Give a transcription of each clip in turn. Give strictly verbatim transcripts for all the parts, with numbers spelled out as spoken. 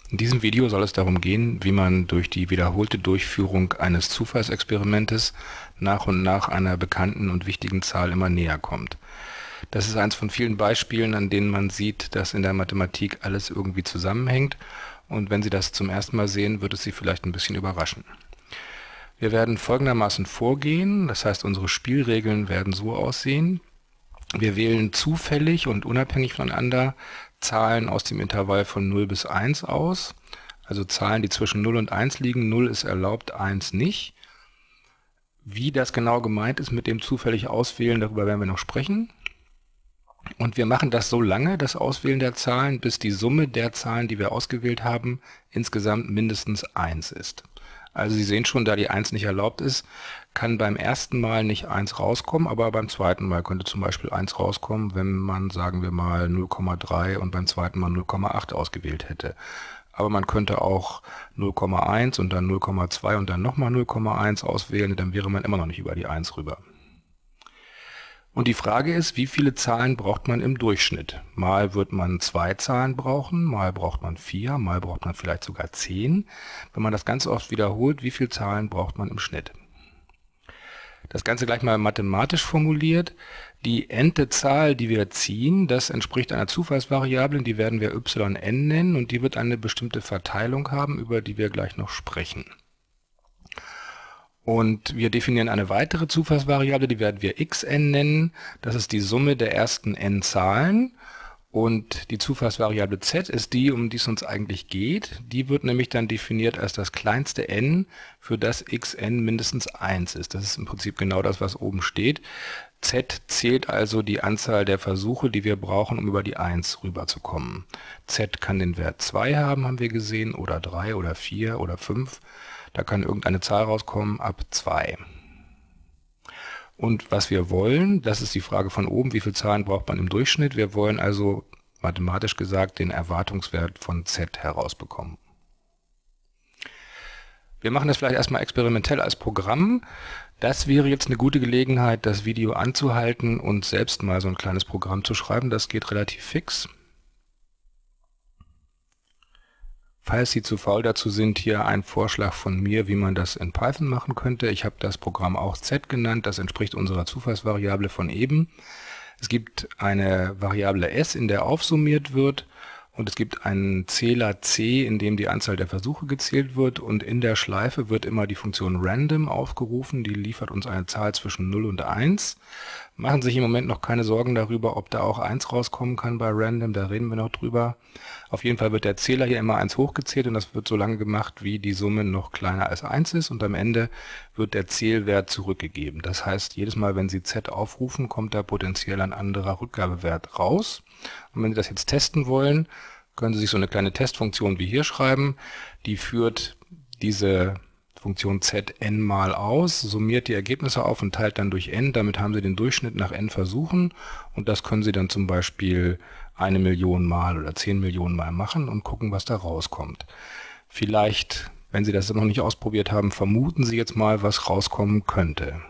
In diesem Video soll es darum gehen, wie man durch die wiederholte Durchführung eines Zufallsexperimentes nach und nach einer bekannten und wichtigen Zahl immer näher kommt. Das ist eins von vielen Beispielen, an denen man sieht, dass in der Mathematik alles irgendwie zusammenhängt, und wenn Sie das zum ersten Mal sehen, wird es Sie vielleicht ein bisschen überraschen. Wir werden folgendermaßen vorgehen, das heißt, unsere Spielregeln werden so aussehen. Wir wählen zufällig und unabhängig voneinander Zahlen aus dem Intervall von null bis eins aus, also Zahlen, die zwischen null und eins liegen. null ist erlaubt, eins nicht. Wie das genau gemeint ist mit dem zufällig Auswählen, darüber werden wir noch sprechen. Und wir machen das so lange, das Auswählen der Zahlen, bis die Summe der Zahlen, die wir ausgewählt haben, insgesamt mindestens eins ist. Also Sie sehen schon, da die eins nicht erlaubt ist, kann beim ersten Mal nicht eins rauskommen, aber beim zweiten Mal könnte zum Beispiel eins rauskommen, wenn man, sagen wir mal, null Komma drei und beim zweiten Mal null Komma acht ausgewählt hätte. Aber man könnte auch null Komma eins und dann null Komma zwei und dann nochmal null Komma eins auswählen, dann wäre man immer noch nicht über die eins rüber. Und die Frage ist, wie viele Zahlen braucht man im Durchschnitt? Mal wird man zwei Zahlen brauchen, mal braucht man vier, mal braucht man vielleicht sogar zehn. Wenn man das ganz oft wiederholt, wie viele Zahlen braucht man im Schnitt? Das Ganze gleich mal mathematisch formuliert. Die n-te Zahl, die wir ziehen, das entspricht einer Zufallsvariable, die werden wir yn nennen, und die wird eine bestimmte Verteilung haben, über die wir gleich noch sprechen. Und wir definieren eine weitere Zufallsvariable, die werden wir xn nennen. Das ist die Summe der ersten n Zahlen. Und die Zufallsvariable z ist die, um die es uns eigentlich geht. Die wird nämlich dann definiert als das kleinste n, für das xn mindestens eins ist. Das ist im Prinzip genau das, was oben steht. Z zählt also die Anzahl der Versuche, die wir brauchen, um über die eins rüberzukommen. Z kann den Wert zwei haben, haben wir gesehen, oder drei oder vier oder fünf. Da kann irgendeine Zahl rauskommen ab zwei. Und was wir wollen, das ist die Frage von oben, wie viele Zahlen braucht man im Durchschnitt? Wir wollen also mathematisch gesagt den Erwartungswert von z herausbekommen. Wir machen das vielleicht erstmal experimentell als Programm. Das wäre jetzt eine gute Gelegenheit, das Video anzuhalten und selbst mal so ein kleines Programm zu schreiben. Das geht relativ fix. Falls Sie zu faul dazu sind, hier ein Vorschlag von mir, wie man das in Python machen könnte. Ich habe das Programm auch z genannt, das entspricht unserer Zufallsvariable von eben. Es gibt eine Variable s, in der aufsummiert wird, und es gibt einen Zähler c, in dem die Anzahl der Versuche gezählt wird, und in der Schleife wird immer die Funktion random aufgerufen, die liefert uns eine Zahl zwischen null und eins. Machen Sie sich im Moment noch keine Sorgen darüber, ob da auch eins rauskommen kann bei random, da reden wir noch drüber. Auf jeden Fall wird der Zähler hier immer eins hochgezählt, und das wird so lange gemacht, wie die Summe noch kleiner als eins ist, und am Ende wird der Zählwert zurückgegeben. Das heißt, jedes Mal, wenn Sie z aufrufen, kommt da potenziell ein anderer Rückgabewert raus. Und wenn Sie das jetzt testen wollen, können Sie sich so eine kleine Testfunktion wie hier schreiben. Die führt diese Funktion z n mal aus, summiert die Ergebnisse auf und teilt dann durch n. Damit haben Sie den Durchschnitt nach n Versuchen, und das können Sie dann zum Beispiel eine Million Mal oder zehn Millionen Mal machen und gucken, was da rauskommt. Vielleicht, wenn Sie das noch nicht ausprobiert haben, vermuten Sie jetzt mal, was rauskommen könnte.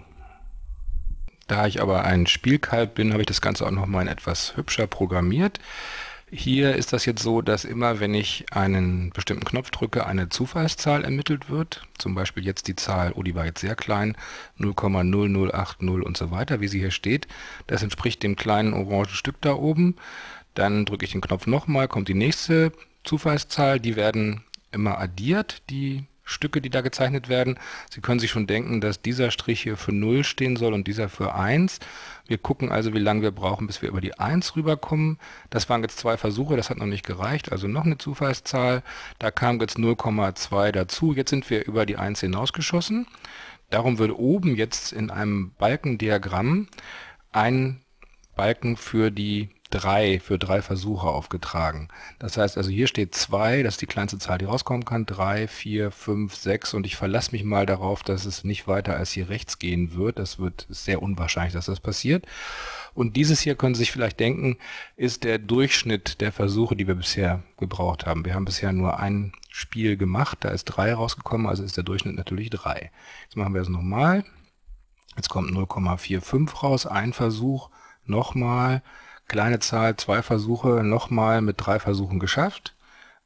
Da ich aber ein Spielkalb bin, habe ich das Ganze auch noch mal etwas hübscher programmiert. Hier ist das jetzt so, dass immer, wenn ich einen bestimmten Knopf drücke, eine Zufallszahl ermittelt wird. Zum Beispiel jetzt die Zahl, oh, die war jetzt sehr klein, null Komma null null acht null und so weiter, wie sie hier steht. Das entspricht dem kleinen orangen Stück da oben. Dann drücke ich den Knopf nochmal, kommt die nächste Zufallszahl. Die werden immer addiert, die Stücke, die da gezeichnet werden. Sie können sich schon denken, dass dieser Strich hier für null stehen soll und dieser für eins. Wir gucken also, wie lange wir brauchen, bis wir über die eins rüberkommen. Das waren jetzt zwei Versuche, das hat noch nicht gereicht, also noch eine Zufallszahl. Da kam jetzt null Komma zwei dazu. Jetzt sind wir über die eins hinausgeschossen. Darum würde oben jetzt in einem Balkendiagramm ein Balken für die drei, für drei Versuche aufgetragen. Das heißt also, hier steht zwei, das ist die kleinste Zahl, die rauskommen kann, drei, vier, fünf, sechs, und ich verlasse mich mal darauf, dass es nicht weiter als hier rechts gehen wird. Das wird ist sehr unwahrscheinlich, dass das passiert. Und dieses hier, können Sie sich vielleicht denken, ist der Durchschnitt der Versuche, die wir bisher gebraucht haben. Wir haben bisher nur ein Spiel gemacht, da ist drei rausgekommen, also ist der Durchschnitt natürlich drei. Jetzt machen wir es nochmal. Jetzt kommt null Komma fünfundvierzig raus, ein Versuch, nochmal. Kleine Zahl, zwei Versuche, nochmal mit drei Versuchen geschafft.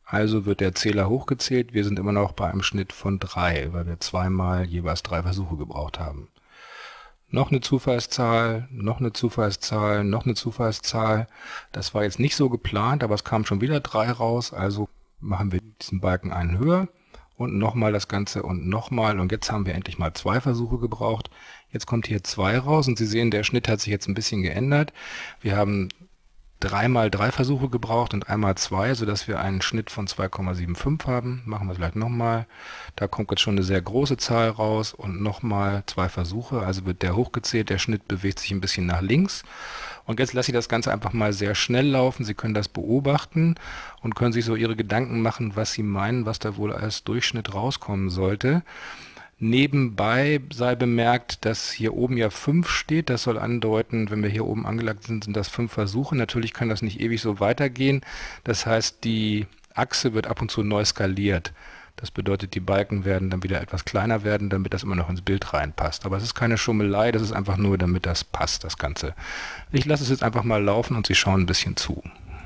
Also wird der Zähler hochgezählt. Wir sind immer noch bei einem Schnitt von drei, weil wir zweimal jeweils drei Versuche gebraucht haben. Noch eine Zufallszahl, noch eine Zufallszahl, noch eine Zufallszahl. Das war jetzt nicht so geplant, aber es kam schon wieder drei raus. Also machen wir diesen Balken einen höher und nochmal das Ganze und nochmal. Und jetzt haben wir endlich mal zwei Versuche gebraucht. Jetzt kommt hier zwei raus und Sie sehen, der Schnitt hat sich jetzt ein bisschen geändert. Wir haben dreimal drei Versuche gebraucht und einmal zwei, sodass wir einen Schnitt von zwei Komma fünfundsiebzig haben. Machen wir vielleicht nochmal. Da kommt jetzt schon eine sehr große Zahl raus und nochmal zwei Versuche. Also wird der hochgezählt, der Schnitt bewegt sich ein bisschen nach links. Und jetzt lasse ich das Ganze einfach mal sehr schnell laufen. Sie können das beobachten und können sich so Ihre Gedanken machen, was Sie meinen, was da wohl als Durchschnitt rauskommen sollte. Nebenbei sei bemerkt, dass hier oben ja fünf steht. Das soll andeuten, wenn wir hier oben angelangt sind, sind das fünf Versuche. Natürlich kann das nicht ewig so weitergehen. Das heißt, die Achse wird ab und zu neu skaliert. Das bedeutet, die Balken werden dann wieder etwas kleiner werden, damit das immer noch ins Bild reinpasst. Aber es ist keine Schummelei, das ist einfach nur, damit das passt, das Ganze. Ich lasse es jetzt einfach mal laufen und Sie schauen ein bisschen zu.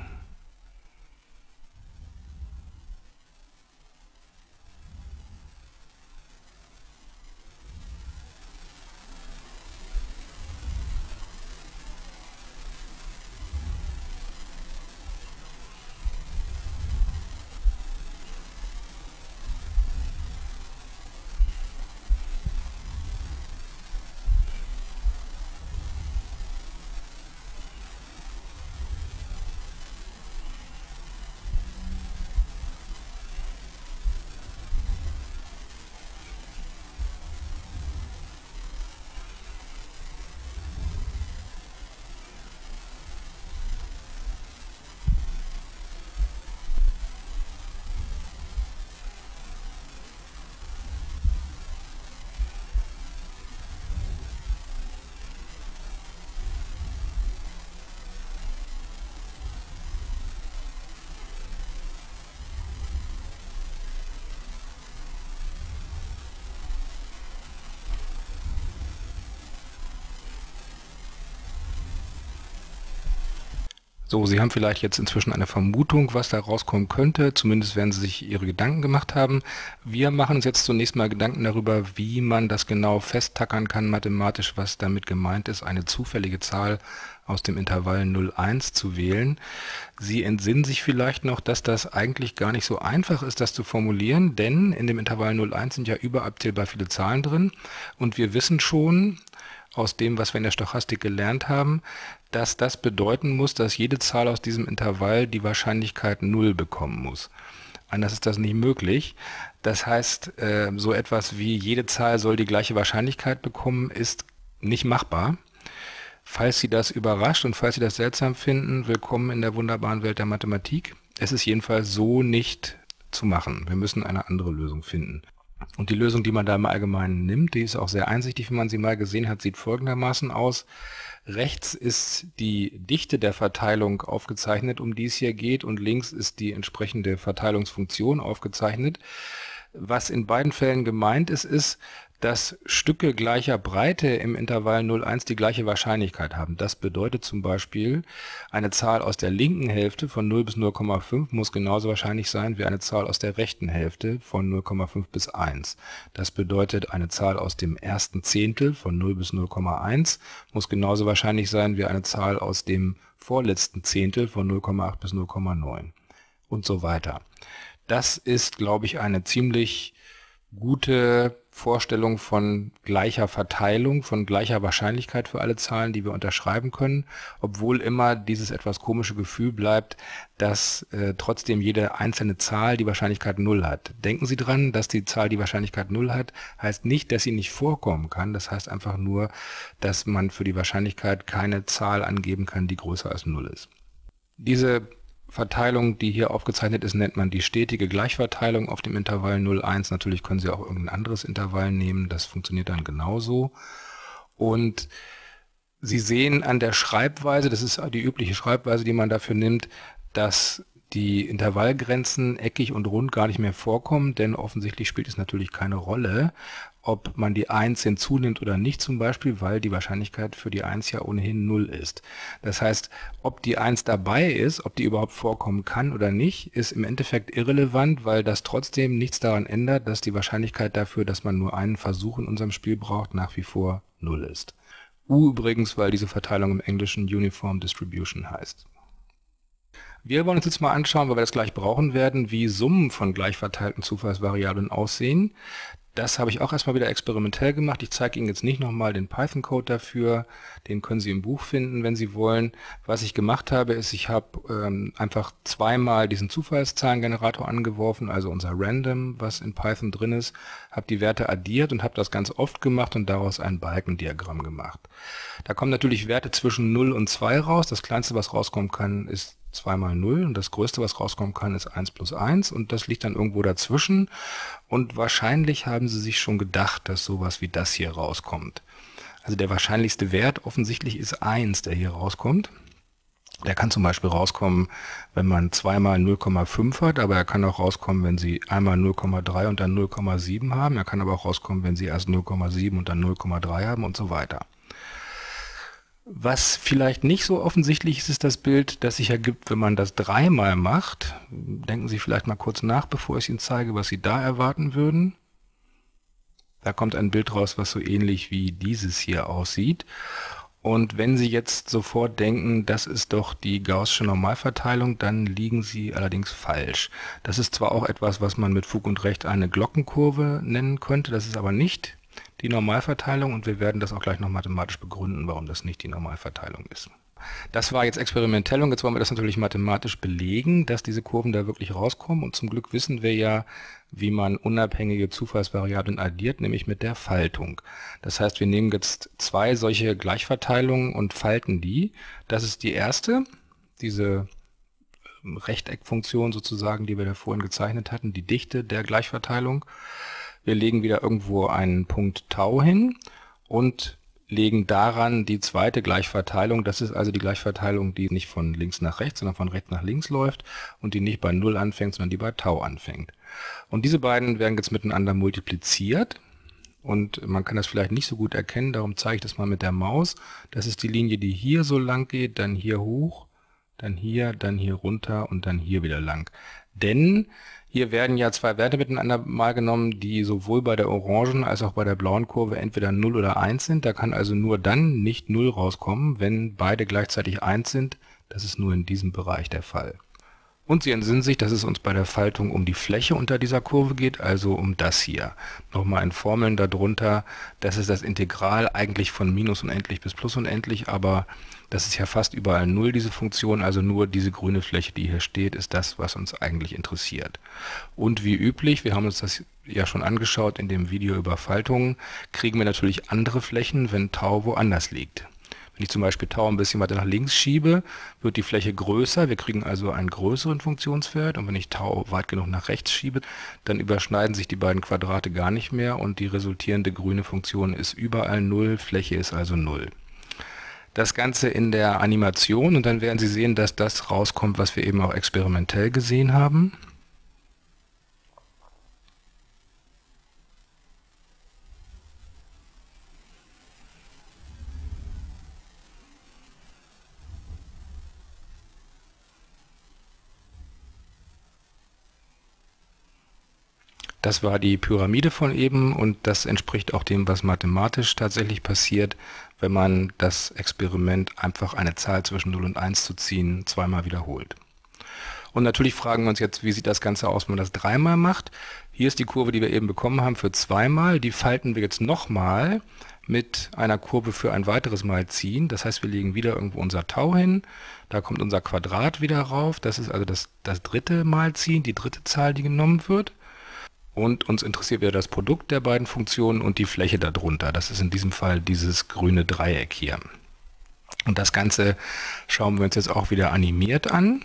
So, Sie haben vielleicht jetzt inzwischen eine Vermutung, was da rauskommen könnte. Zumindest werden Sie sich Ihre Gedanken gemacht haben. Wir machen uns jetzt zunächst mal Gedanken darüber, wie man das genau festtackern kann mathematisch, was damit gemeint ist, eine zufällige Zahl aus dem Intervall null, eins zu wählen. Sie entsinnen sich vielleicht noch, dass das eigentlich gar nicht so einfach ist, das zu formulieren, denn in dem Intervall null, eins sind ja überabzählbar viele Zahlen drin und wir wissen schon, aus dem, was wir in der Stochastik gelernt haben, dass das bedeuten muss, dass jede Zahl aus diesem Intervall die Wahrscheinlichkeit null bekommen muss. Anders ist das nicht möglich. Das heißt, äh, so etwas wie jede Zahl soll die gleiche Wahrscheinlichkeit bekommen, ist nicht machbar. Falls Sie das überrascht und falls Sie das seltsam finden, willkommen in der wunderbaren Welt der Mathematik. Es ist jedenfalls so nicht zu machen. Wir müssen eine andere Lösung finden. Und die Lösung, die man da im Allgemeinen nimmt, die ist auch sehr einsichtig, wenn man sie mal gesehen hat, sieht folgendermaßen aus. Rechts ist die Dichte der Verteilung aufgezeichnet, um die es hier geht, und links ist die entsprechende Verteilungsfunktion aufgezeichnet. Was in beiden Fällen gemeint ist, ist, dass Stücke gleicher Breite im Intervall null, eins die gleiche Wahrscheinlichkeit haben. Das bedeutet zum Beispiel, eine Zahl aus der linken Hälfte von null bis null Komma fünf muss genauso wahrscheinlich sein wie eine Zahl aus der rechten Hälfte von null Komma fünf bis eins. Das bedeutet, eine Zahl aus dem ersten Zehntel von null bis null Komma eins muss genauso wahrscheinlich sein wie eine Zahl aus dem vorletzten Zehntel von null Komma acht bis null Komma neun und so weiter. Das ist, glaube ich, eine ziemlich gute Vorstellung von gleicher Verteilung, von gleicher Wahrscheinlichkeit für alle Zahlen, die wir unterschreiben können, obwohl immer dieses etwas komische Gefühl bleibt, dass äh, trotzdem jede einzelne Zahl die Wahrscheinlichkeit null hat. Denken Sie dran, dass die Zahl die Wahrscheinlichkeit null hat, heißt nicht, dass sie nicht vorkommen kann. Das heißt einfach nur, dass man für die Wahrscheinlichkeit keine Zahl angeben kann, die größer als null ist. Diese Verteilung, die hier aufgezeichnet ist, nennt man die stetige Gleichverteilung auf dem Intervall null, eins. Natürlich können Sie auch irgendein anderes Intervall nehmen, das funktioniert dann genauso. Und Sie sehen an der Schreibweise, das ist die übliche Schreibweise, die man dafür nimmt, dass die Intervallgrenzen eckig und rund gar nicht mehr vorkommen, denn offensichtlich spielt es natürlich keine Rolle, ob man die eins hinzunimmt oder nicht zum Beispiel, weil die Wahrscheinlichkeit für die eins ja ohnehin null ist. Das heißt, ob die eins dabei ist, ob die überhaupt vorkommen kann oder nicht, ist im Endeffekt irrelevant, weil das trotzdem nichts daran ändert, dass die Wahrscheinlichkeit dafür, dass man nur einen Versuch in unserem Spiel braucht, nach wie vor null ist. U übrigens, weil diese Verteilung im Englischen Uniform Distribution heißt. Wir wollen uns jetzt mal anschauen, weil wir das gleich brauchen werden, wie Summen von gleich verteilten Zufallsvariablen aussehen. Das habe ich auch erstmal wieder experimentell gemacht. Ich zeige Ihnen jetzt nicht nochmal den Python-Code dafür. Den können Sie im Buch finden, wenn Sie wollen. Was ich gemacht habe, ist, ich habe ähm, einfach zweimal diesen Zufallszahlengenerator angeworfen, also unser Random, was in Python drin ist, habe die Werte addiert und habe das ganz oft gemacht und daraus ein Balkendiagramm gemacht. Da kommen natürlich Werte zwischen null und zwei raus. Das kleinste, was rauskommen kann, ist zwei mal null und das größte, was rauskommen kann, ist eins plus eins und das liegt dann irgendwo dazwischen und wahrscheinlich haben Sie sich schon gedacht, dass sowas wie das hier rauskommt. Also der wahrscheinlichste Wert offensichtlich ist eins, der hier rauskommt. Der kann zum Beispiel rauskommen, wenn man zwei mal null Komma fünf hat, aber er kann auch rauskommen, wenn Sie einmal null Komma drei und dann null Komma sieben haben. Er kann aber auch rauskommen, wenn Sie erst null Komma sieben und dann null Komma drei haben und so weiter. Was vielleicht nicht so offensichtlich ist, ist das Bild, das sich ergibt, wenn man das dreimal macht. Denken Sie vielleicht mal kurz nach, bevor ich Ihnen zeige, was Sie da erwarten würden. Da kommt ein Bild raus, was so ähnlich wie dieses hier aussieht. Und wenn Sie jetzt sofort denken, das ist doch die gaußsche Normalverteilung, dann liegen Sie allerdings falsch. Das ist zwar auch etwas, was man mit Fug und Recht eine Glockenkurve nennen könnte, das ist aber nicht die Normalverteilung und wir werden das auch gleich noch mathematisch begründen, warum das nicht die Normalverteilung ist. Das war jetzt experimentell und jetzt wollen wir das natürlich mathematisch belegen, dass diese Kurven da wirklich rauskommen und zum Glück wissen wir ja, wie man unabhängige Zufallsvariablen addiert, nämlich mit der Faltung. Das heißt, wir nehmen jetzt zwei solche Gleichverteilungen und falten die. Das ist die erste, diese Rechteckfunktion sozusagen, die wir da vorhin gezeichnet hatten, die Dichte der Gleichverteilung. Wir legen wieder irgendwo einen Punkt Tau hin und legen daran die zweite Gleichverteilung. Das ist also die Gleichverteilung, die nicht von links nach rechts, sondern von rechts nach links läuft und die nicht bei null anfängt, sondern die bei Tau anfängt. Und diese beiden werden jetzt miteinander multipliziert. Und man kann das vielleicht nicht so gut erkennen, darum zeige ich das mal mit der Maus. Das ist die Linie, die hier so lang geht, dann hier hoch, dann hier, dann hier runter und dann hier wieder lang. Denn hier werden ja zwei Werte miteinander mal genommen, die sowohl bei der orangen als auch bei der blauen Kurve entweder null oder eins sind. Da kann also nur dann nicht null rauskommen, wenn beide gleichzeitig eins sind. Das ist nur in diesem Bereich der Fall. Und Sie entsinnen sich, dass es uns bei der Faltung um die Fläche unter dieser Kurve geht, also um das hier. Nochmal in Formeln darunter, das ist das Integral eigentlich von minus unendlich bis plus unendlich, aber das ist ja fast überall null, diese Funktion, also nur diese grüne Fläche, die hier steht, ist das, was uns eigentlich interessiert. Und wie üblich, wir haben uns das ja schon angeschaut in dem Video über Faltungen, kriegen wir natürlich andere Flächen, wenn Tau woanders liegt. Wenn ich zum Beispiel Tau ein bisschen weiter nach links schiebe, wird die Fläche größer. Wir kriegen also einen größeren Funktionswert. Und wenn ich Tau weit genug nach rechts schiebe, dann überschneiden sich die beiden Quadrate gar nicht mehr und die resultierende grüne Funktion ist überall null, Fläche ist also null. Das Ganze in der Animation und dann werden Sie sehen, dass das rauskommt, was wir eben auch experimentell gesehen haben. Das war die Pyramide von eben und das entspricht auch dem, was mathematisch tatsächlich passiert, wenn man das Experiment einfach eine Zahl zwischen null und eins zu ziehen zweimal wiederholt. Und natürlich fragen wir uns jetzt, wie sieht das Ganze aus, wenn man das dreimal macht. Hier ist die Kurve, die wir eben bekommen haben für zweimal. Die falten wir jetzt nochmal mit einer Kurve für ein weiteres Mal ziehen. Das heißt, wir legen wieder irgendwo unser Tau hin. Da kommt unser Quadrat wieder rauf. Das ist also das, das dritte Mal ziehen, die dritte Zahl, die genommen wird. Und uns interessiert wieder das Produkt der beiden Funktionen und die Fläche darunter. Das ist in diesem Fall dieses grüne Dreieck hier. Und das Ganze schauen wir uns jetzt auch wieder animiert an.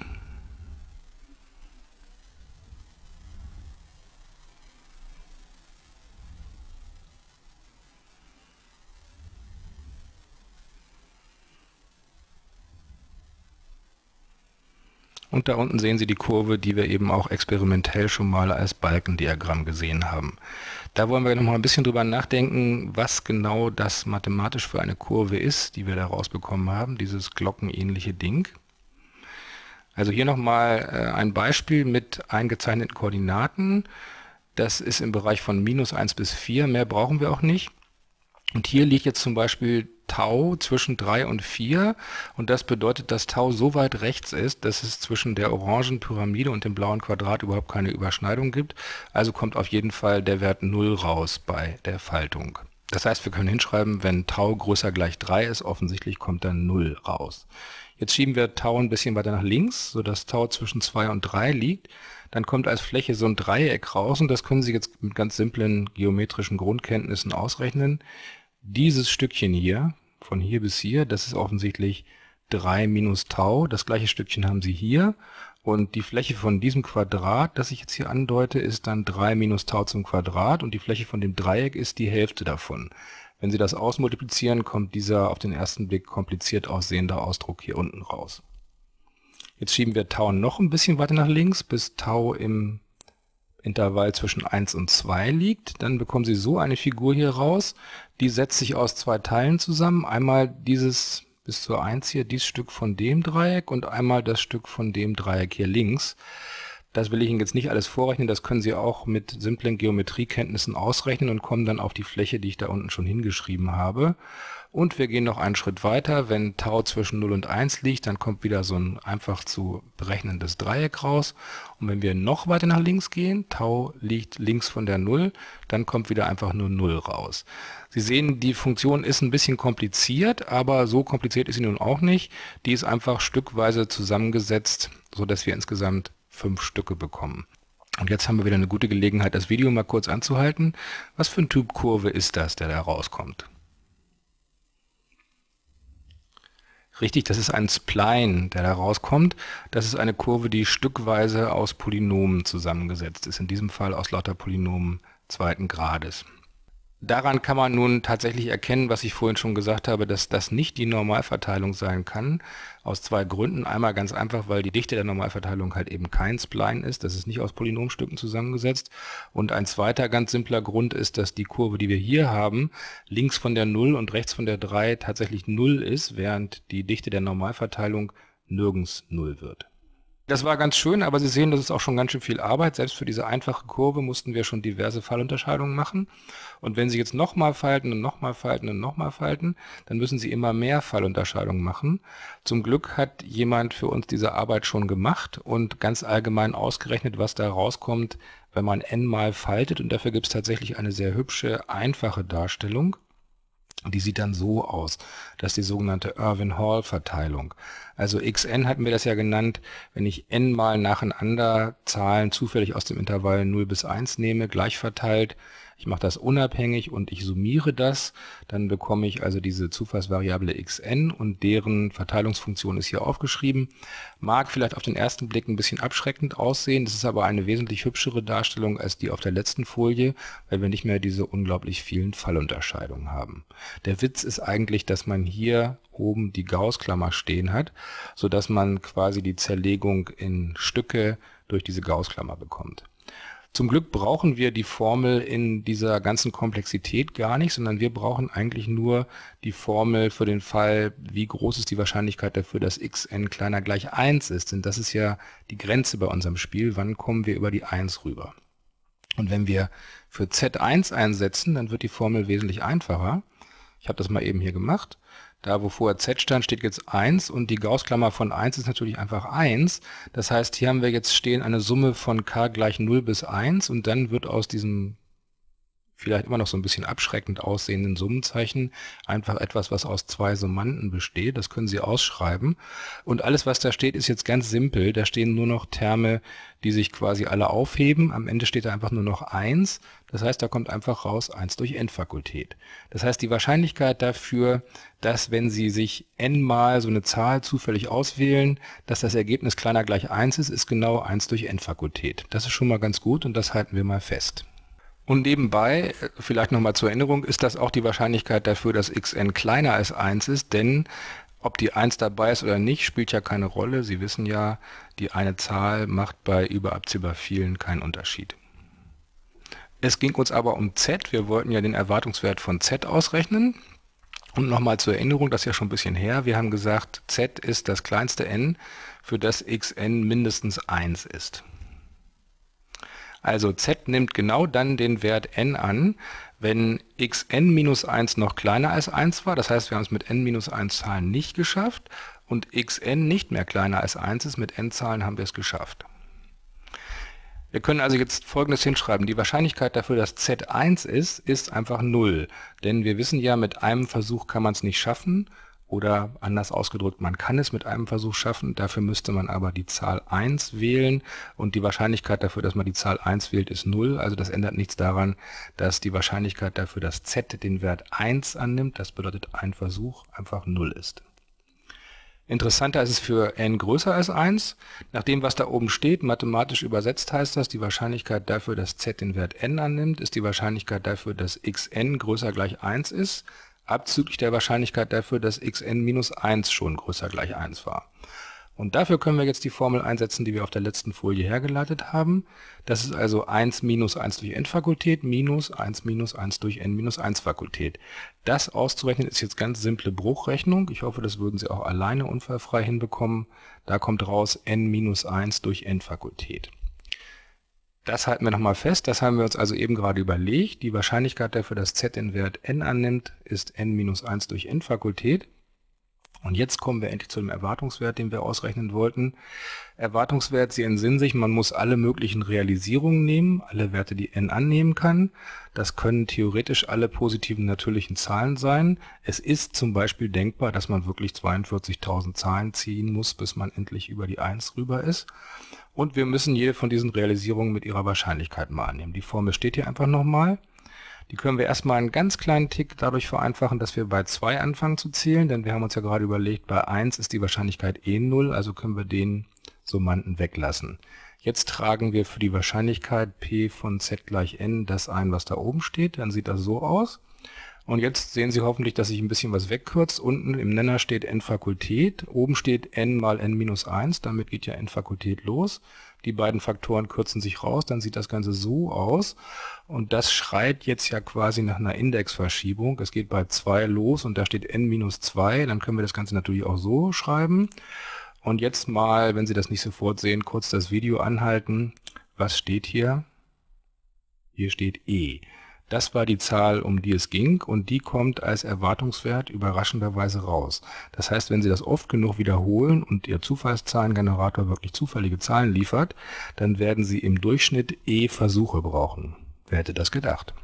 Und da unten sehen Sie die Kurve, die wir eben auch experimentell schon mal als Balkendiagramm gesehen haben. Da wollen wir noch mal ein bisschen drüber nachdenken, was genau das mathematisch für eine Kurve ist, die wir da rausbekommen haben, dieses glockenähnliche Ding. Also hier nochmal äh, ein Beispiel mit eingezeichneten Koordinaten. Das ist im Bereich von minus eins bis vier, mehr brauchen wir auch nicht. Und hier liegt jetzt zum Beispiel Tau zwischen drei und vier und das bedeutet, dass Tau so weit rechts ist, dass es zwischen der orangen Pyramide und dem blauen Quadrat überhaupt keine Überschneidung gibt. Also kommt auf jeden Fall der Wert null raus bei der Faltung. Das heißt, wir können hinschreiben, wenn Tau größer gleich drei ist, offensichtlich kommt dann null raus. Jetzt schieben wir Tau ein bisschen weiter nach links, sodass Tau zwischen zwei und drei liegt. Dann kommt als Fläche so ein Dreieck raus und das können Sie jetzt mit ganz simplen geometrischen Grundkenntnissen ausrechnen. Dieses Stückchen hier, von hier bis hier, das ist offensichtlich drei minus Tau. Das gleiche Stückchen haben Sie hier. Und die Fläche von diesem Quadrat, das ich jetzt hier andeute, ist dann drei minus Tau zum Quadrat. Und die Fläche von dem Dreieck ist die Hälfte davon. Wenn Sie das ausmultiplizieren, kommt dieser auf den ersten Blick kompliziert aussehende Ausdruck hier unten raus. Jetzt schieben wir Tau noch ein bisschen weiter nach links, bis Tau im Intervall zwischen eins und zwei liegt. Dann bekommen Sie so eine Figur hier raus. Die setzt sich aus zwei Teilen zusammen. Einmal dieses bis zur eins hier, dieses Stück von dem Dreieck und einmal das Stück von dem Dreieck hier links. Das will ich Ihnen jetzt nicht alles vorrechnen, das können Sie auch mit simplen Geometriekenntnissen ausrechnen und kommen dann auf die Fläche, die ich da unten schon hingeschrieben habe. Und wir gehen noch einen Schritt weiter. Wenn Tau zwischen null und eins liegt, dann kommt wieder so ein einfach zu berechnendes Dreieck raus. Und wenn wir noch weiter nach links gehen, Tau liegt links von der null, dann kommt wieder einfach nur null raus. Sie sehen, die Funktion ist ein bisschen kompliziert, aber so kompliziert ist sie nun auch nicht. Die ist einfach stückweise zusammengesetzt, sodass wir insgesamt fünf Stücke bekommen. Und jetzt haben wir wieder eine gute Gelegenheit, das Video mal kurz anzuhalten. Was für ein Typ Kurve ist das, der da rauskommt? Richtig, das ist ein Spline, der da rauskommt. Das ist eine Kurve, die stückweise aus Polynomen zusammengesetzt ist. In diesem Fall aus lauter Polynomen zweiten Grades. Daran kann man nun tatsächlich erkennen, was ich vorhin schon gesagt habe, dass das nicht die Normalverteilung sein kann. Aus zwei Gründen. Einmal ganz einfach, weil die Dichte der Normalverteilung halt eben kein Spline ist. Das ist nicht aus Polynomstücken zusammengesetzt. Und ein zweiter ganz simpler Grund ist, dass die Kurve, die wir hier haben, links von der null und rechts von der drei tatsächlich null ist, während die Dichte der Normalverteilung nirgends null wird. Das war ganz schön, aber Sie sehen, das ist auch schon ganz schön viel Arbeit. Selbst für diese einfache Kurve mussten wir schon diverse Fallunterscheidungen machen. Und wenn Sie jetzt nochmal falten und nochmal falten und nochmal falten, dann müssen Sie immer mehr Fallunterscheidungen machen. Zum Glück hat jemand für uns diese Arbeit schon gemacht und ganz allgemein ausgerechnet, was da rauskommt, wenn man n mal faltet. Und dafür gibt es tatsächlich eine sehr hübsche, einfache Darstellung. Die sieht dann so aus. Das ist die sogenannte Irwin-Hall-Verteilung. Also xn hatten wir das ja genannt, wenn ich n mal nacheinander Zahlen zufällig aus dem Intervall null bis eins nehme, gleich verteilt. Ich mache das unabhängig und ich summiere das, dann bekomme ich also diese Zufallsvariable xn und deren Verteilungsfunktion ist hier aufgeschrieben. Mag vielleicht auf den ersten Blick ein bisschen abschreckend aussehen, das ist aber eine wesentlich hübschere Darstellung als die auf der letzten Folie, weil wir nicht mehr diese unglaublich vielen Fallunterscheidungen haben. Der Witz ist eigentlich, dass man hier oben die Gaußklammer stehen hat, sodass man quasi die Zerlegung in Stücke durch diese Gaußklammer bekommt. Zum Glück brauchen wir die Formel in dieser ganzen Komplexität gar nicht, sondern wir brauchen eigentlich nur die Formel für den Fall, wie groß ist die Wahrscheinlichkeit dafür, dass xn kleiner gleich eins ist. Denn das ist ja die Grenze bei unserem Spiel, wann kommen wir über die eins rüber. Und wenn wir für z eins einsetzen, dann wird die Formel wesentlich einfacher. Ich habe das mal eben hier gemacht. Da, wo vorher z stand, steht jetzt eins und die Gaußklammer von eins ist natürlich einfach eins. Das heißt, hier haben wir jetzt stehen eine Summe von k gleich null bis eins und dann wird aus diesem vielleicht immer noch so ein bisschen abschreckend aussehenden Summenzeichen einfach etwas, was aus zwei Summanden besteht. Das können Sie ausschreiben. Und alles, was da steht, ist jetzt ganz simpel. Da stehen nur noch Terme, die sich quasi alle aufheben. Am Ende steht da einfach nur noch eins. Das heißt, da kommt einfach raus eins durch n-Fakultät. Das heißt, die Wahrscheinlichkeit dafür, dass wenn Sie sich n mal so eine Zahl zufällig auswählen, dass das Ergebnis kleiner gleich eins ist, ist genau eins durch n-Fakultät. Das ist schon mal ganz gut und das halten wir mal fest. Und nebenbei, vielleicht nochmal zur Erinnerung, ist das auch die Wahrscheinlichkeit dafür, dass xn kleiner als eins ist, denn Ob die eins dabei ist oder nicht, spielt ja keine Rolle. Sie wissen ja, die eine Zahl macht bei überabzählbar vielen keinen Unterschied. Es ging uns aber um z. Wir wollten ja den Erwartungswert von z ausrechnen. Und nochmal zur Erinnerung, das ist ja schon ein bisschen her, wir haben gesagt, z ist das kleinste n, für das xn mindestens eins ist. Also z nimmt genau dann den Wert n an, wenn xn minus eins noch kleiner als eins war, das heißt, wir haben es mit n minus eins Zahlen nicht geschafft, und xn nicht mehr kleiner als eins ist, mit n Zahlen haben wir es geschafft. Wir können also jetzt Folgendes hinschreiben. Die Wahrscheinlichkeit dafür, dass z eins ist, ist einfach null. Denn wir wissen ja, mit einem Versuch kann man es nicht schaffen. Oder anders ausgedrückt, man kann es mit einem Versuch schaffen. Dafür müsste man aber die Zahl eins wählen. Und die Wahrscheinlichkeit dafür, dass man die Zahl eins wählt, ist null. Also das ändert nichts daran, dass die Wahrscheinlichkeit dafür, dass z den Wert eins annimmt, das bedeutet ein Versuch, einfach null ist. Interessanter ist es für n größer als eins. Nach dem, was da oben steht, mathematisch übersetzt heißt das, die Wahrscheinlichkeit dafür, dass z den Wert n annimmt, ist die Wahrscheinlichkeit dafür, dass xn größer gleich eins ist, abzüglich der Wahrscheinlichkeit dafür, dass xn minus eins schon größer gleich eins war. Und dafür können wir jetzt die Formel einsetzen, die wir auf der letzten Folie hergeleitet haben. Das ist also eins minus eins durch n Fakultät minus eins minus eins durch n minus eins Fakultät. Das auszurechnen ist jetzt ganz simple Bruchrechnung. Ich hoffe, das würden Sie auch alleine unfallfrei hinbekommen. Da kommt raus n minus eins durch n Fakultät. Das halten wir nochmal fest. Das haben wir uns also eben gerade überlegt. Die Wahrscheinlichkeit dafür, dass z den Wert n annimmt, ist n minus eins durch n Fakultät. Und jetzt kommen wir endlich zu dem Erwartungswert, den wir ausrechnen wollten. Erwartungswert, Sie entsinnen sich, man muss alle möglichen Realisierungen nehmen, alle Werte, die n annehmen kann. Das können theoretisch alle positiven natürlichen Zahlen sein. Es ist zum Beispiel denkbar, dass man wirklich zweiundvierzigtausend Zahlen ziehen muss, bis man endlich über die eins rüber ist. Und wir müssen jede von diesen Realisierungen mit ihrer Wahrscheinlichkeit mal annehmen. Die Formel steht hier einfach nochmal. Die können wir erstmal einen ganz kleinen Tick dadurch vereinfachen, dass wir bei zwei anfangen zu zählen, denn wir haben uns ja gerade überlegt, bei eins ist die Wahrscheinlichkeit eh null, also können wir den Summanden weglassen. Jetzt tragen wir für die Wahrscheinlichkeit p von z gleich n das ein, was da oben steht, dann sieht das so aus. Und jetzt sehen Sie hoffentlich, dass sich ein bisschen was wegkürzt. Unten im Nenner steht n Fakultät, oben steht n mal n minus eins, damit geht ja n Fakultät los. Die beiden Faktoren kürzen sich raus, dann sieht das Ganze so aus. Und das schreit jetzt ja quasi nach einer Indexverschiebung. Es geht bei zwei los und da steht n minus zwei, dann können wir das Ganze natürlich auch so schreiben. Und jetzt mal, wenn Sie das nicht sofort sehen, kurz das Video anhalten. Was steht hier? Hier steht e. Das war die Zahl, um die es ging, und die kommt als Erwartungswert überraschenderweise raus. Das heißt, wenn Sie das oft genug wiederholen und Ihr Zufallszahlengenerator wirklich zufällige Zahlen liefert, dann werden Sie im Durchschnitt e Versuche brauchen. Wer hätte das gedacht?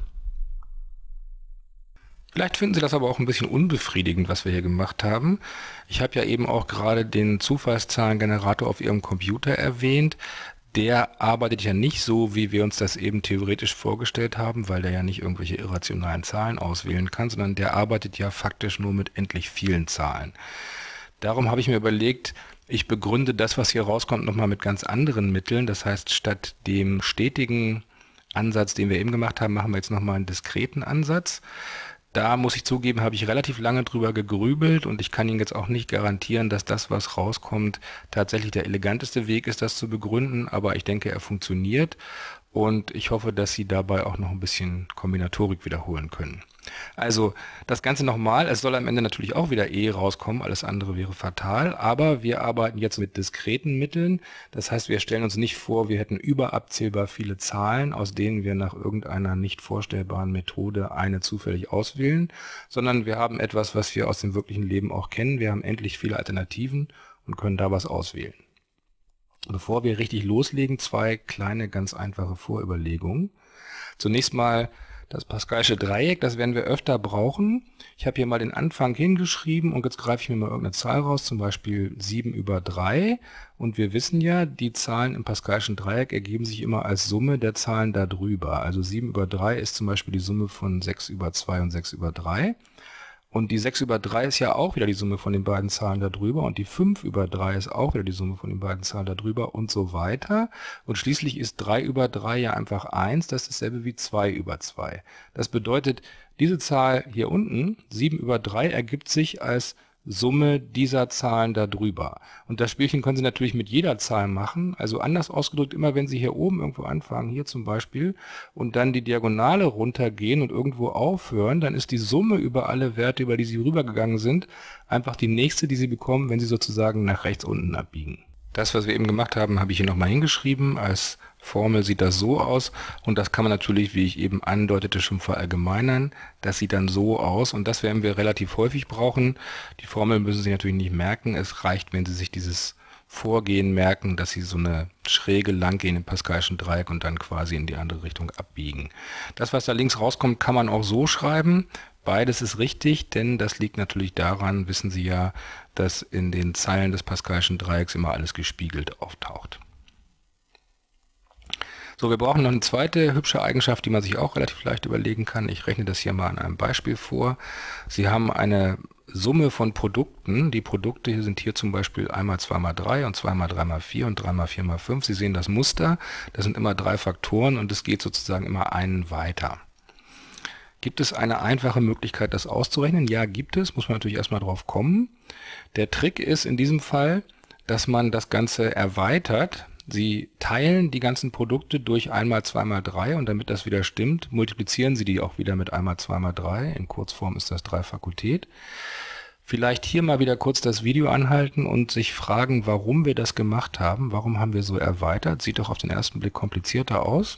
Vielleicht finden Sie das aber auch ein bisschen unbefriedigend, was wir hier gemacht haben. Ich habe ja eben auch gerade den Zufallszahlengenerator auf Ihrem Computer erwähnt. Der arbeitet ja nicht so, wie wir uns das eben theoretisch vorgestellt haben, weil der ja nicht irgendwelche irrationalen Zahlen auswählen kann, sondern der arbeitet ja faktisch nur mit endlich vielen Zahlen. Darum habe ich mir überlegt, ich begründe das, was hier rauskommt, nochmal mit ganz anderen Mitteln. Das heißt, statt dem stetigen Ansatz, den wir eben gemacht haben, machen wir jetzt nochmal einen diskreten Ansatz. Da muss ich zugeben, habe ich relativ lange drüber gegrübelt und ich kann Ihnen jetzt auch nicht garantieren, dass das, was rauskommt, tatsächlich der eleganteste Weg ist, das zu begründen, aber ich denke, er funktioniert und ich hoffe, dass Sie dabei auch noch ein bisschen Kombinatorik wiederholen können. Also das Ganze nochmal, es soll am Ende natürlich auch wieder e rauskommen, alles andere wäre fatal, aber wir arbeiten jetzt mit diskreten Mitteln, das heißt, wir stellen uns nicht vor, wir hätten überabzählbar viele Zahlen, aus denen wir nach irgendeiner nicht vorstellbaren Methode eine zufällig auswählen, sondern wir haben etwas, was wir aus dem wirklichen Leben auch kennen, wir haben endlich viele Alternativen und können da was auswählen. Bevor wir richtig loslegen, zwei kleine, ganz einfache Vorüberlegungen. Zunächst mal das Pascalsche Dreieck, das werden wir öfter brauchen. Ich habe hier mal den Anfang hingeschrieben und jetzt greife ich mir mal irgendeine Zahl raus, zum Beispiel sieben über drei. Und wir wissen ja, die Zahlen im Pascalschen Dreieck ergeben sich immer als Summe der Zahlen da drüber. Also sieben über drei ist zum Beispiel die Summe von sechs über zwei und sechs über drei. Und die sechs über drei ist ja auch wieder die Summe von den beiden Zahlen da drüber und die fünf über drei ist auch wieder die Summe von den beiden Zahlen da drüber und so weiter. Und schließlich ist drei über drei ja einfach eins, das ist dasselbe wie zwei über zwei. Das bedeutet, diese Zahl hier unten, sieben über drei, ergibt sich als Summe dieser Zahlen darüber. Und das Spielchen können Sie natürlich mit jeder Zahl machen, also anders ausgedrückt, immer wenn Sie hier oben irgendwo anfangen, hier zum Beispiel, und dann die Diagonale runtergehen und irgendwo aufhören, dann ist die Summe über alle Werte, über die Sie rübergegangen sind, einfach die nächste, die Sie bekommen, wenn Sie sozusagen nach rechts unten abbiegen. Das, was wir eben gemacht haben, habe ich hier nochmal hingeschrieben. Als Formel sieht das so aus und das kann man natürlich, wie ich eben andeutete, schon verallgemeinern. Das sieht dann so aus und das werden wir relativ häufig brauchen. Die Formel müssen Sie natürlich nicht merken. Es reicht, wenn Sie sich dieses Vorgehen merken, dass Sie so eine Schräge lang gehen im Pascalschen Dreieck und dann quasi in die andere Richtung abbiegen. Das, was da links rauskommt, kann man auch so schreiben. Beides ist richtig, denn das liegt natürlich daran, wissen Sie ja, dass in den Zeilen des Pascalschen Dreiecks immer alles gespiegelt auftaucht. So, wir brauchen noch eine zweite hübsche Eigenschaft, die man sich auch relativ leicht überlegen kann. Ich rechne das hier mal an einem Beispiel vor. Sie haben eine Summe von Produkten. Die Produkte hier sind hier zum Beispiel einmal zwei mal drei und zwei mal drei mal vier und drei mal vier mal fünf. Sie sehen das Muster. Das sind immer drei Faktoren und es geht sozusagen immer einen weiter. Gibt es eine einfache Möglichkeit, das auszurechnen? Ja, gibt es. Muss man natürlich erstmal drauf kommen. Der Trick ist in diesem Fall, dass man das Ganze erweitert. Sie teilen die ganzen Produkte durch eins mal zwei mal drei und damit das wieder stimmt, multiplizieren Sie die auch wieder mit eins mal zwei mal drei. In Kurzform ist das drei Fakultät. Vielleicht hier mal wieder kurz das Video anhalten und sich fragen, warum wir das gemacht haben. Warum haben wir so erweitert? Sieht doch auf den ersten Blick komplizierter aus.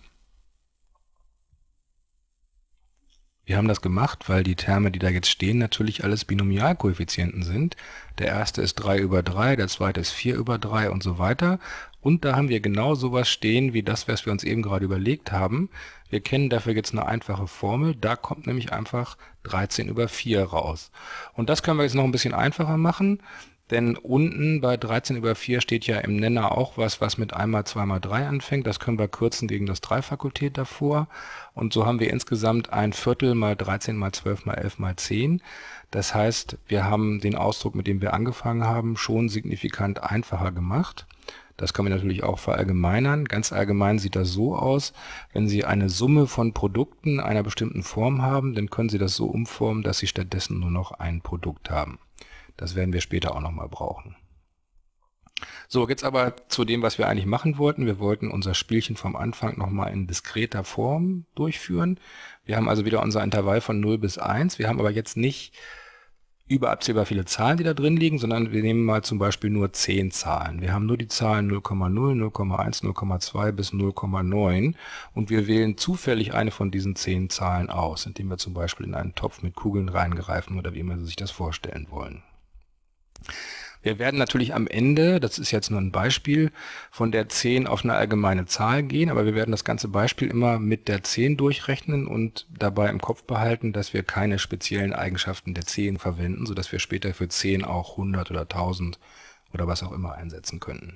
Wir haben das gemacht, weil die Terme, die da jetzt stehen, natürlich alles Binomialkoeffizienten sind. Der erste ist drei über drei, der zweite ist vier über drei und so weiter. Und da haben wir genau sowas stehen, wie das, was wir uns eben gerade überlegt haben. Wir kennen dafür jetzt eine einfache Formel. Da kommt nämlich einfach dreizehn über vier raus. Und das können wir jetzt noch ein bisschen einfacher machen. Denn unten bei dreizehn über vier steht ja im Nenner auch was, was mit eins mal zwei mal drei anfängt. Das können wir kürzen gegen das drei Fakultät davor. Und so haben wir insgesamt ein Viertel mal dreizehn mal zwölf mal elf mal zehn. Das heißt, wir haben den Ausdruck, mit dem wir angefangen haben, schon signifikant einfacher gemacht. Das kann man natürlich auch verallgemeinern. Ganz allgemein sieht das so aus, wenn Sie eine Summe von Produkten einer bestimmten Form haben, dann können Sie das so umformen, dass Sie stattdessen nur noch ein Produkt haben. Das werden wir später auch nochmal brauchen. So, jetzt aber zu dem, was wir eigentlich machen wollten. Wir wollten unser Spielchen vom Anfang nochmal in diskreter Form durchführen. Wir haben also wieder unser Intervall von null bis eins. Wir haben aber jetzt nicht überabzählbar viele Zahlen, die da drin liegen, sondern wir nehmen mal zum Beispiel nur zehn Zahlen. Wir haben nur die Zahlen null Komma null, null Komma eins, null Komma zwei bis null Komma neun und wir wählen zufällig eine von diesen zehn Zahlen aus, indem wir zum Beispiel in einen Topf mit Kugeln reingreifen oder wie immer Sie sich das vorstellen wollen. Wir werden natürlich am Ende, das ist jetzt nur ein Beispiel, von der zehn auf eine allgemeine Zahl gehen, aber wir werden das ganze Beispiel immer mit der zehn durchrechnen und dabei im Kopf behalten, dass wir keine speziellen Eigenschaften der zehn verwenden, sodass wir später für zehn auch hundert oder tausend oder was auch immer einsetzen könnten.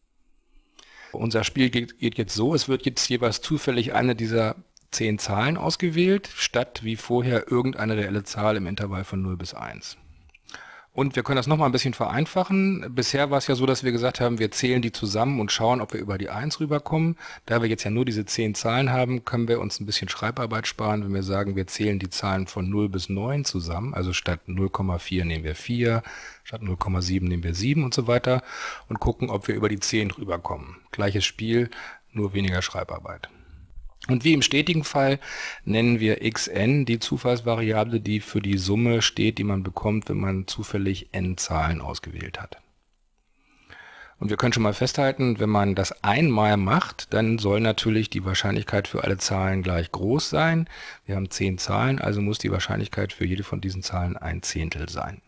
Unser Spiel geht, geht jetzt so, es wird jetzt jeweils zufällig eine dieser zehn Zahlen ausgewählt, statt wie vorher irgendeine reelle Zahl im Intervall von null bis eins. Und wir können das nochmal ein bisschen vereinfachen. Bisher war es ja so, dass wir gesagt haben, wir zählen die zusammen und schauen, ob wir über die eins rüberkommen. Da wir jetzt ja nur diese zehn Zahlen haben, können wir uns ein bisschen Schreibarbeit sparen, wenn wir sagen, wir zählen die Zahlen von null bis neun zusammen. Also statt null Komma vier nehmen wir vier, statt null Komma sieben nehmen wir sieben und so weiter und gucken, ob wir über die zehn rüberkommen. Gleiches Spiel, nur weniger Schreibarbeit. Und wie im stetigen Fall nennen wir xn die Zufallsvariable, die für die Summe steht, die man bekommt, wenn man zufällig n Zahlen ausgewählt hat. Und wir können schon mal festhalten, wenn man das einmal macht, dann soll natürlich die Wahrscheinlichkeit für alle Zahlen gleich groß sein. Wir haben zehn Zahlen, also muss die Wahrscheinlichkeit für jede von diesen Zahlen ein Zehntel sein.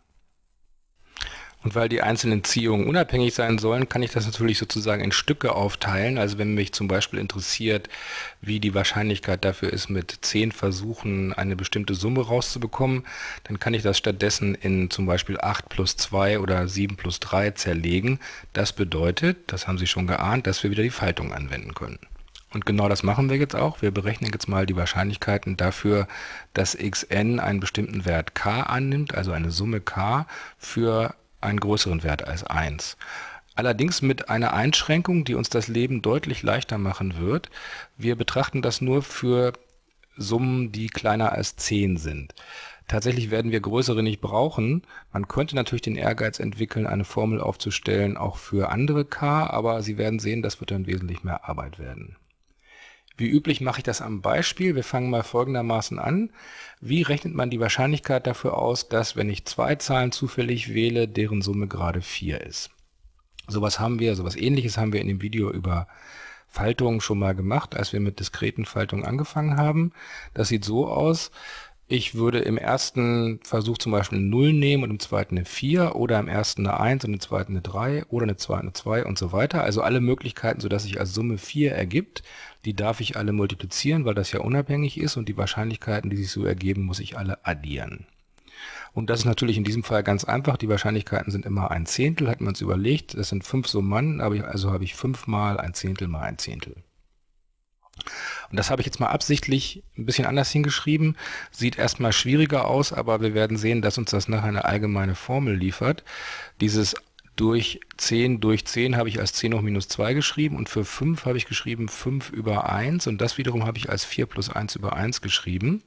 Und weil die einzelnen Ziehungen unabhängig sein sollen, kann ich das natürlich sozusagen in Stücke aufteilen. Also wenn mich zum Beispiel interessiert, wie die Wahrscheinlichkeit dafür ist, mit zehn Versuchen eine bestimmte Summe rauszubekommen, dann kann ich das stattdessen in zum Beispiel acht plus zwei oder sieben plus drei zerlegen. Das bedeutet, das haben Sie schon geahnt, dass wir wieder die Faltung anwenden können. Und genau das machen wir jetzt auch. Wir berechnen jetzt mal die Wahrscheinlichkeiten dafür, dass xn einen bestimmten Wert k annimmt, also eine Summe k, für einen größeren Wert als eins. Allerdings mit einer Einschränkung, die uns das Leben deutlich leichter machen wird. Wir betrachten das nur für Summen, die kleiner als zehn sind. Tatsächlich werden wir größere nicht brauchen. Man könnte natürlich den Ehrgeiz entwickeln, eine Formel aufzustellen, auch für andere K, aber Sie werden sehen, das wird dann wesentlich mehr Arbeit werden. Wie üblich mache ich das am Beispiel. Wir fangen mal folgendermaßen an. Wie rechnet man die Wahrscheinlichkeit dafür aus, dass, wenn ich zwei Zahlen zufällig wähle, deren Summe gerade vier ist? Sowas haben wir, sowas Ähnliches haben wir in dem Video über Faltungen schon mal gemacht, als wir mit diskreten Faltungen angefangen haben. Das sieht so aus. Ich würde im ersten Versuch zum Beispiel eine null nehmen und im zweiten eine vier oder im ersten eine eins und im zweiten eine drei oder eine zwei, eine zwei und so weiter. Also alle Möglichkeiten, sodass sich als Summe vier ergibt, die darf ich alle multiplizieren, weil das ja unabhängig ist, und die Wahrscheinlichkeiten, die sich so ergeben, muss ich alle addieren. Und das ist natürlich in diesem Fall ganz einfach. Die Wahrscheinlichkeiten sind immer ein Zehntel, hat man uns überlegt. Das sind fünf Summen, also habe ich fünf mal ein Zehntel mal ein Zehntel. Und das habe ich jetzt mal absichtlich ein bisschen anders hingeschrieben. Sieht erstmal schwieriger aus, aber wir werden sehen, dass uns das nachher eine allgemeine Formel liefert. Dieses durch zehn durch zehn habe ich als zehn hoch minus zwei geschrieben, und für fünf habe ich geschrieben fünf über eins, und das wiederum habe ich als vier plus eins über eins geschrieben.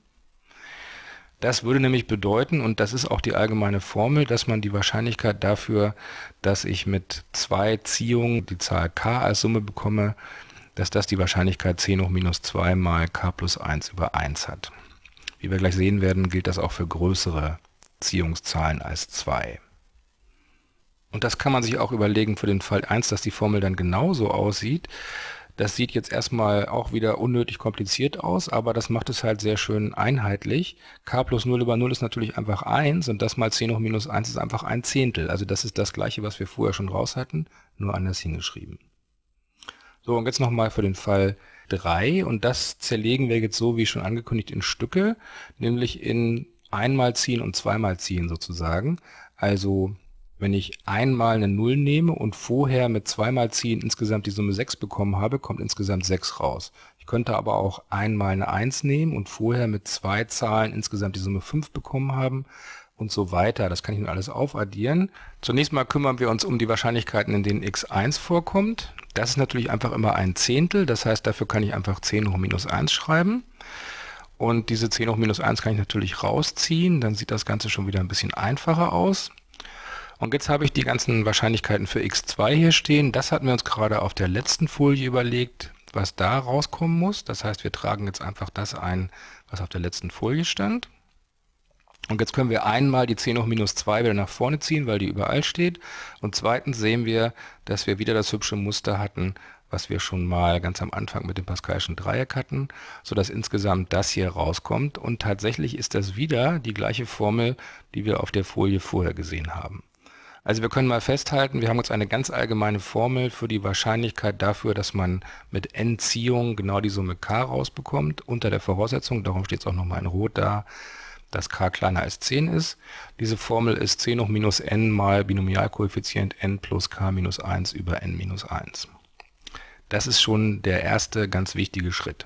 Das würde nämlich bedeuten, und das ist auch die allgemeine Formel, dass man die Wahrscheinlichkeit dafür, dass ich mit zwei Ziehungen die Zahl k als Summe bekomme, dass das die Wahrscheinlichkeit zehn hoch minus zwei mal k plus eins über eins hat. Wie wir gleich sehen werden, gilt das auch für größere Ziehungszahlen als zwei. Und das kann man sich auch überlegen für den Fall eins, dass die Formel dann genauso aussieht. Das sieht jetzt erstmal auch wieder unnötig kompliziert aus, aber das macht es halt sehr schön einheitlich. K plus null über null ist natürlich einfach eins, und das mal zehn hoch minus eins ist einfach ein Zehntel. Also das ist das gleiche, was wir vorher schon raus hatten, nur anders hingeschrieben. So, und jetzt nochmal für den Fall drei, und das zerlegen wir jetzt so, wie schon angekündigt, in Stücke, nämlich in einmal ziehen und zweimal ziehen sozusagen. Also wenn ich einmal eine null nehme und vorher mit zweimal ziehen insgesamt die Summe sechs bekommen habe, kommt insgesamt sechs raus. Ich könnte aber auch einmal eine eins nehmen und vorher mit zwei Zahlen insgesamt die Summe fünf bekommen haben und so weiter. Das kann ich nun alles aufaddieren. Zunächst mal kümmern wir uns um die Wahrscheinlichkeiten, in denen x eins vorkommt. Das ist natürlich einfach immer ein Zehntel, das heißt, dafür kann ich einfach zehn hoch minus eins schreiben. Und diese zehn hoch minus eins kann ich natürlich rausziehen, dann sieht das Ganze schon wieder ein bisschen einfacher aus. Und jetzt habe ich die ganzen Wahrscheinlichkeiten für x zwei hier stehen. Das hatten wir uns gerade auf der letzten Folie überlegt, was da rauskommen muss. Das heißt, wir tragen jetzt einfach das ein, was auf der letzten Folie stand. Und jetzt können wir einmal die zehn hoch minus zwei wieder nach vorne ziehen, weil die überall steht. Und zweitens sehen wir, dass wir wieder das hübsche Muster hatten, was wir schon mal ganz am Anfang mit dem Pascalschen Dreieck hatten, sodass insgesamt das hier rauskommt. Und tatsächlich ist das wieder die gleiche Formel, die wir auf der Folie vorher gesehen haben. Also wir können mal festhalten, wir haben jetzt eine ganz allgemeine Formel für die Wahrscheinlichkeit dafür, dass man mit n Ziehungen genau die Summe k rausbekommt, unter der Voraussetzung, darum steht es auch nochmal in Rot da, dass k kleiner als zehn ist. Diese Formel ist zehn hoch minus n mal Binomialkoeffizient n plus k minus eins über n minus eins. Das ist schon der erste ganz wichtige Schritt.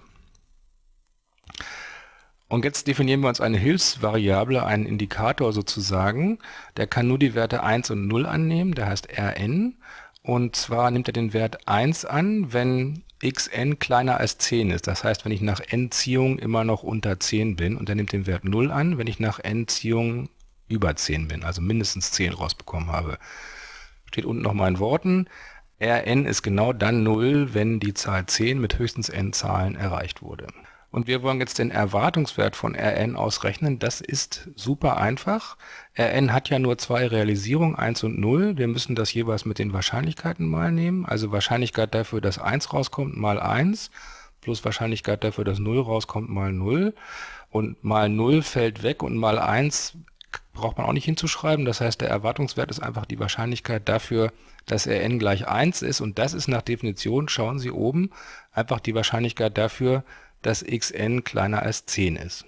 Und jetzt definieren wir uns eine Hilfsvariable, einen Indikator sozusagen. Der kann nur die Werte eins und null annehmen, der heißt Rn. Und zwar nimmt er den Wert eins an, wenn xn kleiner als zehn ist. Das heißt, wenn ich nach n Ziehungen immer noch unter zehn bin, und er nimmt den Wert null an, wenn ich nach n Ziehungen über zehn bin, also mindestens zehn rausbekommen habe. Steht unten nochmal in Worten. Rn ist genau dann null, wenn die Zahl zehn mit höchstens n Zahlen erreicht wurde. Und wir wollen jetzt den Erwartungswert von Rn ausrechnen. Das ist super einfach. Rn hat ja nur zwei Realisierungen, eins und null. Wir müssen das jeweils mit den Wahrscheinlichkeiten mal nehmen. Also Wahrscheinlichkeit dafür, dass eins rauskommt, mal eins, plus Wahrscheinlichkeit dafür, dass null rauskommt, mal null. Und mal null fällt weg und mal eins braucht man auch nicht hinzuschreiben. Das heißt, der Erwartungswert ist einfach die Wahrscheinlichkeit dafür, dass Rn gleich eins ist. Und das ist nach Definition, schauen Sie oben, einfach die Wahrscheinlichkeit dafür, dass xn kleiner als zehn ist.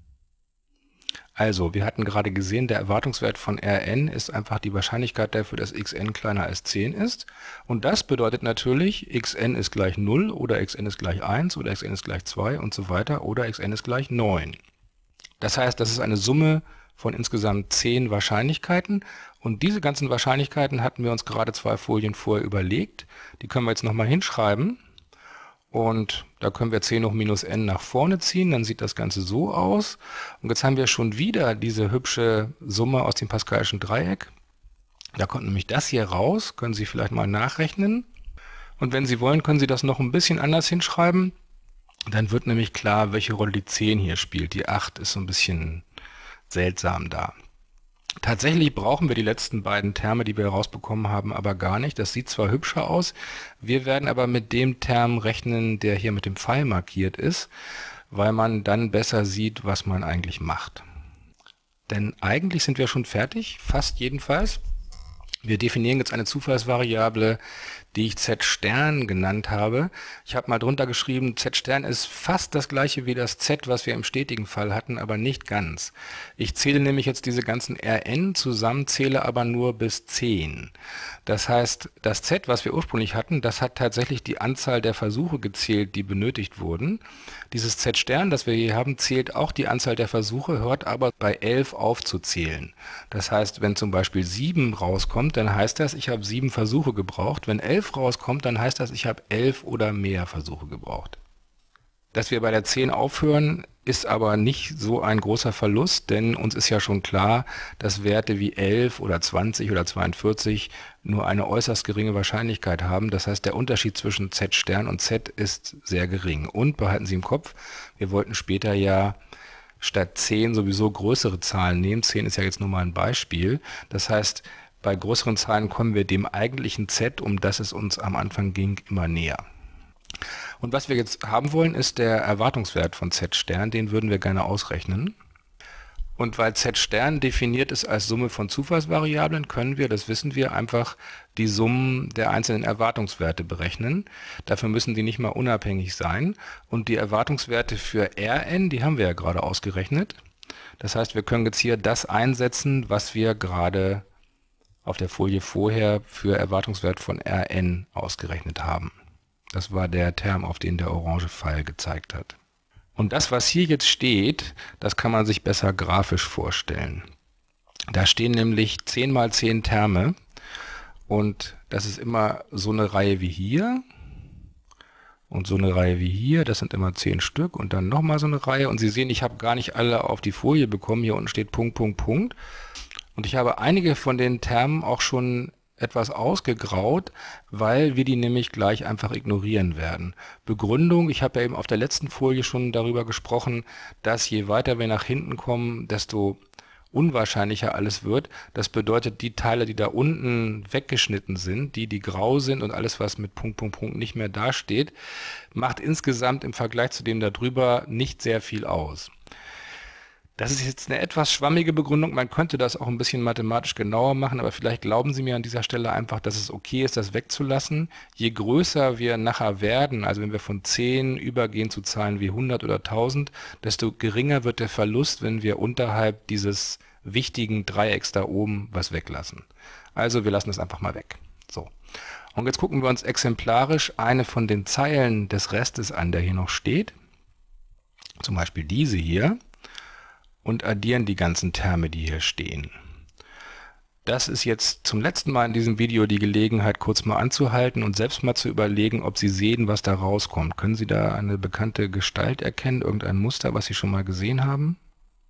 Also, wir hatten gerade gesehen, der Erwartungswert von Rn ist einfach die Wahrscheinlichkeit dafür, dass xn kleiner als zehn ist. Und das bedeutet natürlich, xn ist gleich null oder xn ist gleich eins oder xn ist gleich zwei und so weiter oder xn ist gleich neun. Das heißt, das ist eine Summe von insgesamt zehn Wahrscheinlichkeiten. Und diese ganzen Wahrscheinlichkeiten hatten wir uns gerade zwei Folien vorher überlegt. Die können wir jetzt nochmal hinschreiben. Und da können wir zehn hoch minus n nach vorne ziehen, dann sieht das Ganze so aus. Und jetzt haben wir schon wieder diese hübsche Summe aus dem Pascalschen Dreieck. Da kommt nämlich das hier raus, können Sie vielleicht mal nachrechnen. Und wenn Sie wollen, können Sie das noch ein bisschen anders hinschreiben. Dann wird nämlich klar, welche Rolle die zehn hier spielt. Die acht ist so ein bisschen seltsam da. Tatsächlich brauchen wir die letzten beiden Terme, die wir herausbekommen haben, aber gar nicht. Das sieht zwar hübscher aus, wir werden aber mit dem Term rechnen, der hier mit dem Pfeil markiert ist, weil man dann besser sieht, was man eigentlich macht. Denn eigentlich sind wir schon fertig, fast jedenfalls. Wir definieren jetzt eine Zufallsvariable, die ich Z-Stern genannt habe. Ich habe mal drunter geschrieben, Z-Stern ist fast das gleiche wie das Z, was wir im stetigen Fall hatten, aber nicht ganz. Ich zähle nämlich jetzt diese ganzen Rn zusammen, zähle aber nur bis zehn. Das heißt, das Z, was wir ursprünglich hatten, das hat tatsächlich die Anzahl der Versuche gezählt, die benötigt wurden. Dieses Z-Stern, das wir hier haben, zählt auch die Anzahl der Versuche, hört aber bei elf auf zu zählen. Das heißt, wenn zum Beispiel sieben rauskommt, dann heißt das, ich habe sieben Versuche gebraucht. Wenn elf rauskommt, dann heißt das, ich habe elf oder mehr Versuche gebraucht. Dass wir bei der zehn aufhören, ist aber nicht so ein großer Verlust, denn uns ist ja schon klar, dass Werte wie elf oder zwanzig oder zweiundvierzig nur eine äußerst geringe Wahrscheinlichkeit haben. Das heißt, der Unterschied zwischen Z-Stern und Z ist sehr gering. Und behalten Sie im Kopf, wir wollten später ja statt zehn sowieso größere Zahlen nehmen. zehn ist ja jetzt nur mal ein Beispiel. Das heißt, bei größeren Zahlen kommen wir dem eigentlichen Z, um das es uns am Anfang ging, immer näher. Und was wir jetzt haben wollen, ist der Erwartungswert von Z-Stern, den würden wir gerne ausrechnen. Und weil Z-Stern definiert ist als Summe von Zufallsvariablen, können wir, das wissen wir, einfach die Summen der einzelnen Erwartungswerte berechnen. Dafür müssen die nicht mal unabhängig sein. Und die Erwartungswerte für Rn, die haben wir ja gerade ausgerechnet. Das heißt, wir können jetzt hier das einsetzen, was wir gerade auf der Folie vorher für Erwartungswert von Rn ausgerechnet haben. Das war der Term, auf den der orange Pfeil gezeigt hat. Und das, was hier jetzt steht, das kann man sich besser grafisch vorstellen. Da stehen nämlich zehn mal zehn Terme und das ist immer so eine Reihe wie hier und so eine Reihe wie hier. Das sind immer zehn Stück und dann nochmal so eine Reihe. Und Sie sehen, ich habe gar nicht alle auf die Folie bekommen. Hier unten steht Punkt, Punkt, Punkt. Und ich habe einige von den Termen auch schon etwas ausgegraut, weil wir die nämlich gleich einfach ignorieren werden. Begründung, ich habe ja eben auf der letzten Folie schon darüber gesprochen, dass je weiter wir nach hinten kommen, desto unwahrscheinlicher alles wird. Das bedeutet, die Teile, die da unten weggeschnitten sind, die, die grau sind und alles, was mit Punkt, Punkt, Punkt nicht mehr dasteht, macht insgesamt im Vergleich zu dem da drüber nicht sehr viel aus. Das ist jetzt eine etwas schwammige Begründung, man könnte das auch ein bisschen mathematisch genauer machen, aber vielleicht glauben Sie mir an dieser Stelle einfach, dass es okay ist, das wegzulassen. Je größer wir nachher werden, also wenn wir von zehn übergehen zu Zahlen wie hundert oder tausend, desto geringer wird der Verlust, wenn wir unterhalb dieses wichtigen Dreiecks da oben was weglassen. Also wir lassen es einfach mal weg. So. Und jetzt gucken wir uns exemplarisch eine von den Zeilen des Restes an, der hier noch steht. Zum Beispiel diese hier. Und addieren die ganzen Terme, die hier stehen. Das ist jetzt zum letzten Mal in diesem Video die Gelegenheit, kurz mal anzuhalten und selbst mal zu überlegen, ob Sie sehen, was da rauskommt. Können Sie da eine bekannte Gestalt erkennen, irgendein Muster, was Sie schon mal gesehen haben?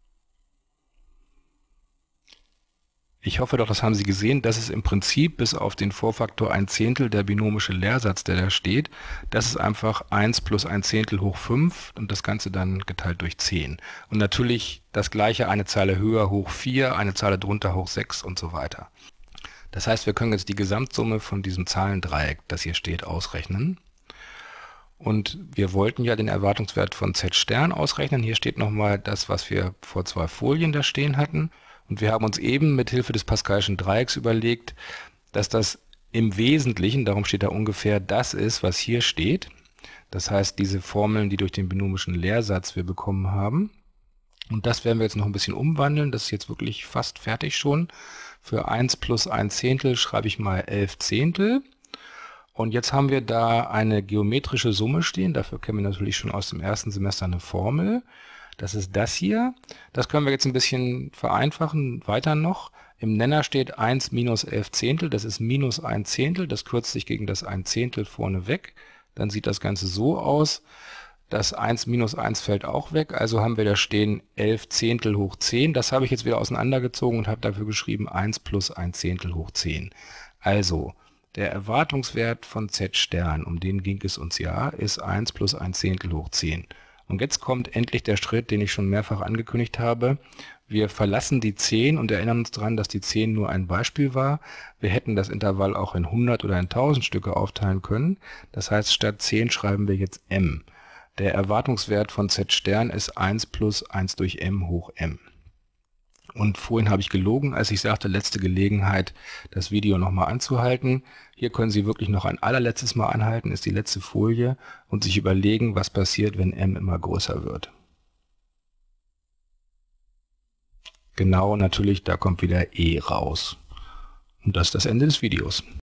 Ich hoffe doch, das haben Sie gesehen. Das ist im Prinzip bis auf den Vorfaktor ein Zehntel der binomische Lehrsatz, der da steht. Das ist einfach eins plus ein Zehntel hoch fünf und das Ganze dann geteilt durch zehn. Und natürlich das gleiche, eine Zeile höher hoch vier, eine Zeile drunter hoch sechs und so weiter. Das heißt, wir können jetzt die Gesamtsumme von diesem Zahlendreieck, das hier steht, ausrechnen. Und wir wollten ja den Erwartungswert von Z-Stern ausrechnen. Hier steht nochmal das, was wir vor zwei Folien da stehen hatten. Und wir haben uns eben mit Hilfe des Pascalschen Dreiecks überlegt, dass das im Wesentlichen, darum steht da ungefähr, das ist, was hier steht. Das heißt, diese Formeln, die durch den binomischen Lehrsatz wir bekommen haben. Und das werden wir jetzt noch ein bisschen umwandeln. Das ist jetzt wirklich fast fertig schon. Für eins plus ein Zehntel schreibe ich mal elf Zehntel. Und jetzt haben wir da eine geometrische Summe stehen. Dafür kennen wir natürlich schon aus dem ersten Semester eine Formel. Das ist das hier. Das können wir jetzt ein bisschen vereinfachen. Weiter noch. Im Nenner steht eins minus elf Zehntel. Das ist minus ein Zehntel. Das kürzt sich gegen das ein Zehntel vorne weg. dann sieht das Ganze so aus. Das eins minus eins fällt auch weg, also haben wir da stehen elf Zehntel hoch zehn. Das habe ich jetzt wieder auseinandergezogen und habe dafür geschrieben eins plus ein Zehntel hoch zehn. Also der Erwartungswert von z Stern, um den ging es uns ja, ist eins plus ein Zehntel hoch zehn. Und jetzt kommt endlich der Schritt, den ich schon mehrfach angekündigt habe. Wir verlassen die zehn und erinnern uns daran, dass die zehn nur ein Beispiel war. Wir hätten das Intervall auch in hundert oder in tausend Stücke aufteilen können. Das heißt, statt zehn schreiben wir jetzt m. Der Erwartungswert von z Stern ist eins plus eins durch m hoch m. Und vorhin habe ich gelogen, als ich sagte, letzte Gelegenheit, das Video nochmal anzuhalten. Hier können Sie wirklich noch ein allerletztes Mal anhalten, ist die letzte Folie, und sich überlegen, was passiert, wenn m immer größer wird. Genau, natürlich, da kommt wieder e raus. Und das ist das Ende des Videos.